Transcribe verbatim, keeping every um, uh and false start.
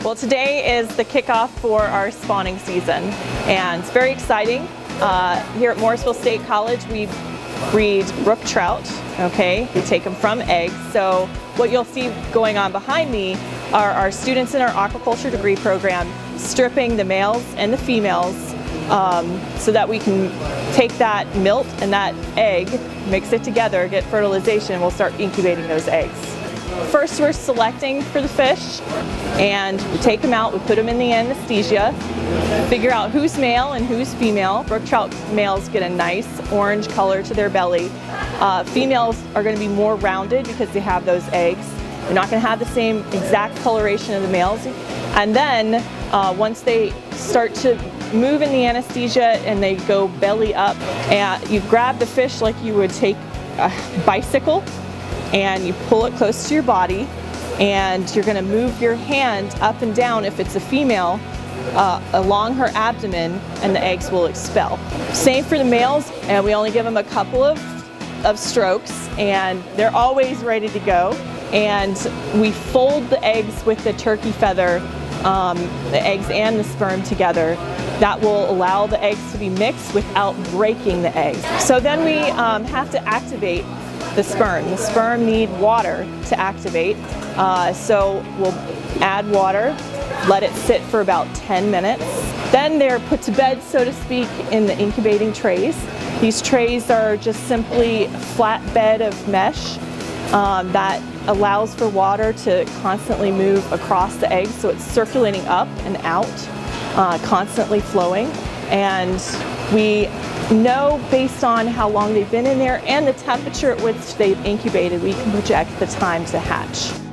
Well, today is the kickoff for our spawning season, and it's very exciting. Uh, here at Morrisville State College, we breed Brook Trout. Okay, we take them from eggs. So what you'll see going on behind me are our students in our aquaculture degree program stripping the males and the females um, so that we can take that milt and that egg, mix it together, get fertilization, and we'll start incubating those eggs. First, we're selecting for the fish, and we take them out, we put them in the anesthesia, figure out who's male and who's female. Brook trout males get a nice orange color to their belly. Uh, females are going to be more rounded because they have those eggs. They're not going to have the same exact coloration of the males. And then uh, once they start to move in the anesthesia and they go belly up, and you grab the fish like you would take a bicycle, and you pull it close to your body, and you're going to move your hand up and down if it's a female uh, along her abdomen, and the eggs will expel. Same for the males, and we only give them a couple of, of strokes, and they're always ready to go. And we fold the eggs with the turkey feather, um, the eggs and the sperm together. That will allow the eggs to be mixed without breaking the eggs. So then we um, have to activate the sperm. The sperm need water to activate, uh, so we'll add water, let it sit for about ten minutes. Then they're put to bed, so to speak, in the incubating trays. These trays are just simply a flat bed of mesh um, that allows for water to constantly move across the eggs, so it's circulating up and out, uh, constantly flowing. And we know, based on how long they've been in there and the temperature at which they've incubated, we can project the time to hatch.